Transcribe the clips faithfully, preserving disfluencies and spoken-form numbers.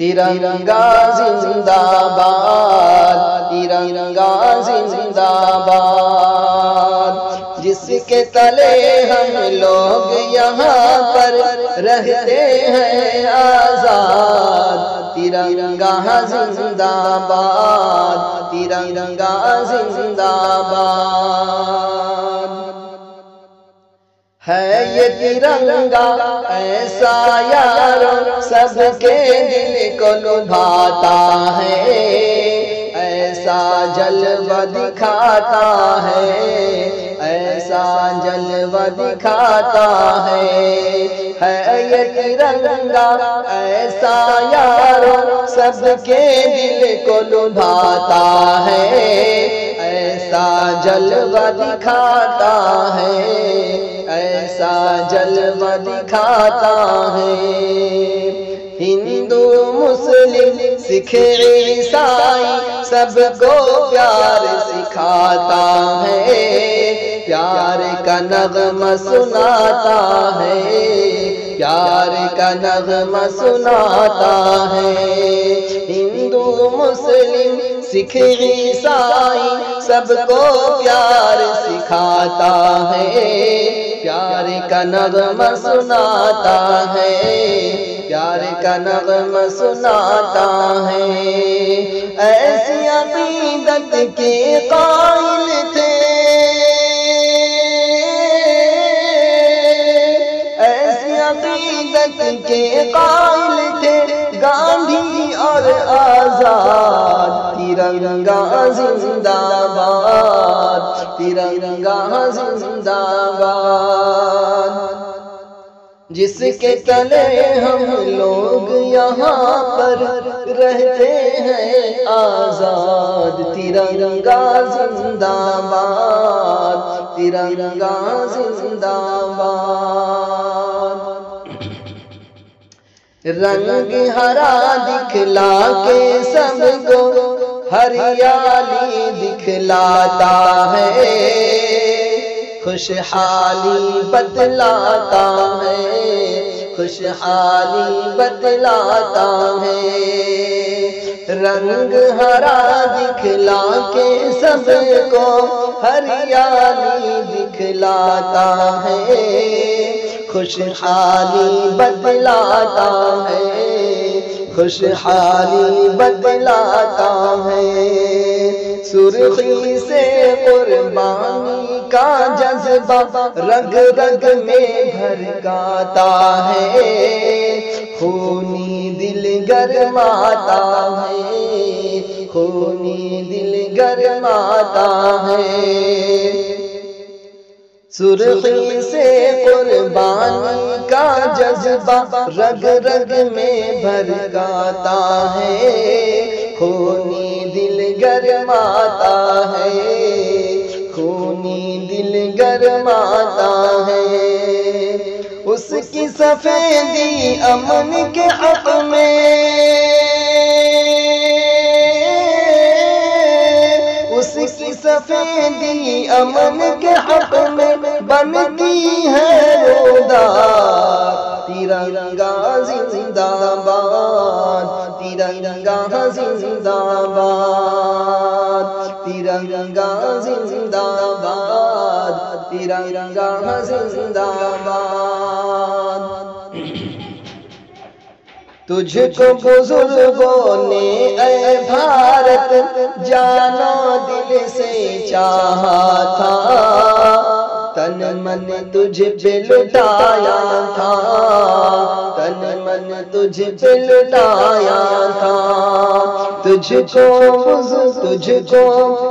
ترنگا زندہ باد، ترنگا زندہ باد، جس کے تلے ہم لوگ یہاں پر رہتے ہیں آزاد۔ ترنگا زندہ باد، ترنگا زندہ باد، ہے یہ ترنگا ایسا یارو سب کے دل کو لبھاتا ہے، ایسا جلوہ دکھاتا ہے، ایسا جلوہ دکھاتا ہے، ہے یہ ترنگا ایسا یارو سب کے دل کو لبھاتا ہے، ایسا جلوہ دکھاتا ہے، ایسا جلوہ دکھاتا ہے۔ ہندو مسلم سکھ عیسائی سب کو پیار سکھاتا ہے، پیار کا نغمہ سناتا ہے، پیار کا نغمہ سناتا ہے۔ ہندو مسلم سکھ عیسائی سب کو پیار سکھاتا ہے، پیار کا نغمہ سناتا ہے، پیار کا نغمہ سناتا ہے۔ ایسی عقیدت کے قائل تھے، ایسی عقیدت کے قائل تھے گاندھی اور آزاد۔ ترنگا زندہ باد، ترنگا زندہ باد، جس کے تلے ہم لوگ یہاں پر رہتے ہیں آزاد۔ ترنگا زندہ باد، ترنگا زندہ باد، رنگ ہرا دکھلا کے سب کو ہریالی دکھلاتا ہے، خوشحالی بتلاتا ہے، خوشحالی بتلاتا ہے۔ رنگ ہرا دکھلا کے سب کو ہریالی دکھلاتا ہے، خوشحالی بتلاتا ہے، خوشحالی بتلاتا ہے۔ سرخی سے قربانی کا جذبہ رگ رگ میں بھرکاتا ہے، خونی دل گرماتا ہے، خونی دل گرماتا ہے۔ سرخی سے قربانی کا جذبہ رگ رگ میں بھرکاتا ہے، خونی دل گرماتا ہے، خونی دل گرماتا ہے۔ اس کی سفیدی امن کے حق میں، اس کی سفیدی امن کے حق میں بنتی ہے رودار۔ ترنگا زندہ باد، ترنگا زندہ باد، ترنگا زندہ باد، ترنگا زندہ باد۔ تجھ کو بزرگوں نے اے بھارت جانو دل سے چاہا تھا، تن من تجھ پہ لٹایا تھا، تن من تجھ پہ لٹایا تھا۔ تجھ کو تجھ کو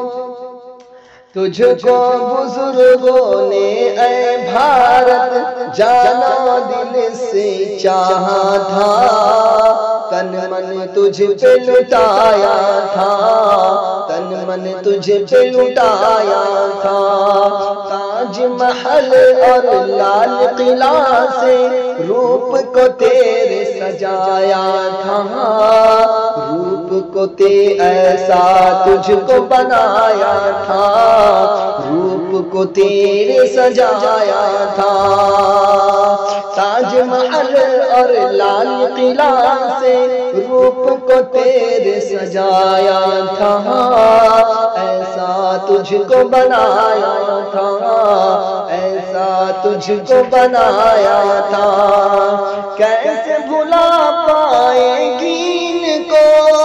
تجھ کو بزرگوں نے اے بھارت جانا دل سے چاہا تھا، تن من تجھ پہ لٹایا تھا، تن من تجھ پہ لٹایا تھا۔ تاج محل اور لال قلعہ سے روپ کو تیرے سجایا تھا، روپ کو تے ایسا تجھ کو بنایا تھا، روپ کو تیرے سجایا تھا، تاج محل اور لال قلعہ سے روپ کو تیرے سجایا تھا، ایسا تجھ کو بنایا تھا، ایسا تجھ کو بنایا تھا، کیسے بھلا پائے گی ان کو،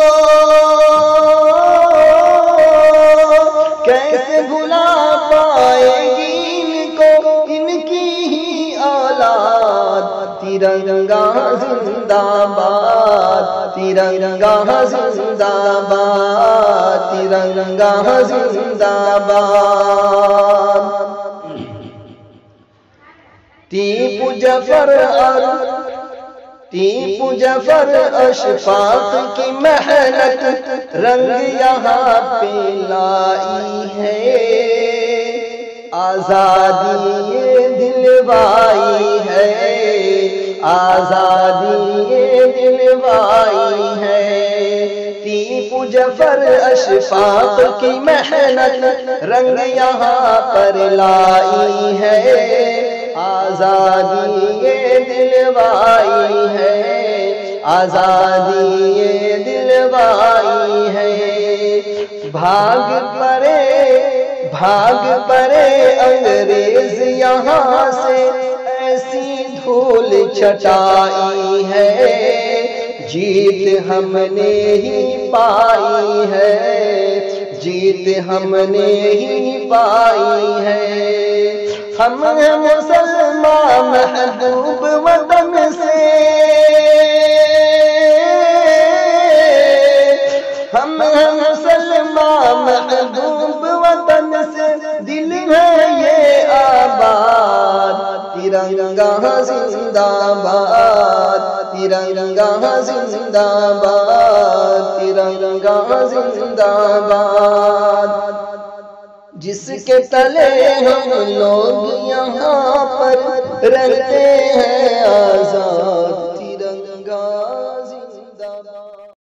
کیسے بھلا پائے گی ان کو ان کی ہی اولاد، ترنگا زندہ باد، ترنگا زندہ باد، ترنگا زندہ باد۔ ٹیپو جعفر اور ٹیپو جعفر اشفاق کی محنت رنگ یہاں پہ لائی ہے، آزادی یہ دلوائی ہے، آزادی یہ دلوائی ہے، ٹیپو جعفر اشفاق کی محنت رنگ یہاں پر لائی ہے، آزادی یہ دلوائی ہے، آزادی یہ دلوائی ہے، بھاگ پڑے بھاگ پڑے انگریز یہاں سے ایسی دھول چھٹائی ہے، جیت ہم نے ہی پائی ہے، جیت ہم نے ہی پائی ہے، ہم ہیں مسلمان محبوب وطن سے، ہم ہیں مسلمان محبوب وطن سے، دل ہے یہ آباد، ترنگا زندہ باد، ترنگا زندہ باد، ترنگا زندہ باد، جس کے تلے ہم لوگ یہاں پر رہتے ہیں آزاد،